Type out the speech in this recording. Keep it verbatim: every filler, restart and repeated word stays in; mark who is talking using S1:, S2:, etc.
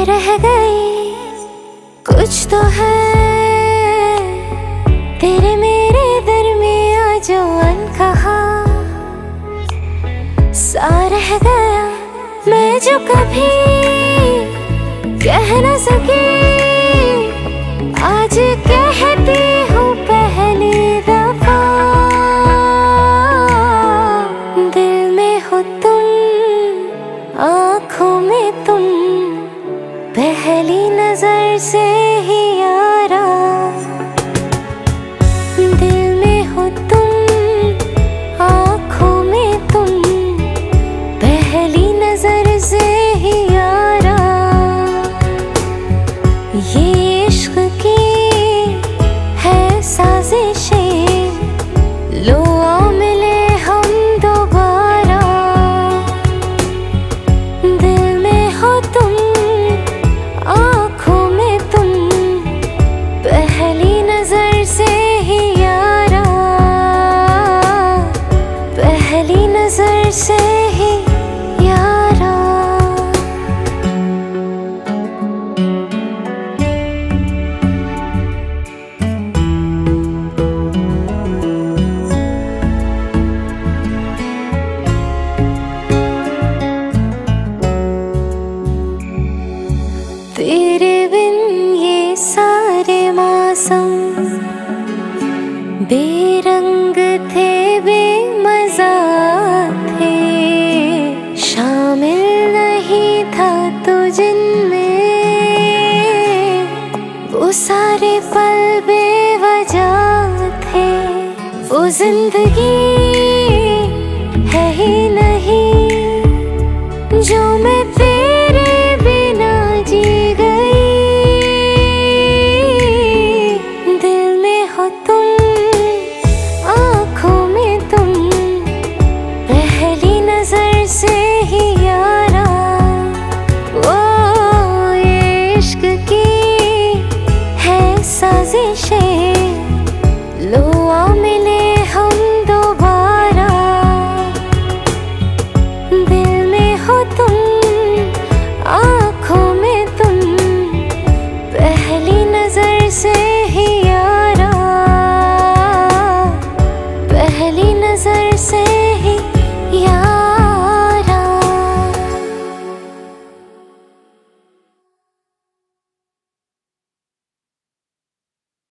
S1: रह गई कुछ तो है तेरे मेरे दरमियां जो अनकहा सा रह गया मैं जो कभी कह न सकी आज कहती हूँ पहली दफा दिल में हो तुम आँखों में तुम पहली नजर से ही यारा दिल में हो तुम आँखों में तुम पहली नजर से ही यारा ये इश्क की है साजिशें लो आओ मिले हम दोबारा दिल में हो तुम आँखों में तुम पहली नजर से ही यारा पहली नजर से ही यारा। तेरे बिन ये सारे मौसम बेरंग थे बेमज़ा थे शामिल नहीं था तू जिनमें वो सारे पल बेवजह थे वो जिंदगी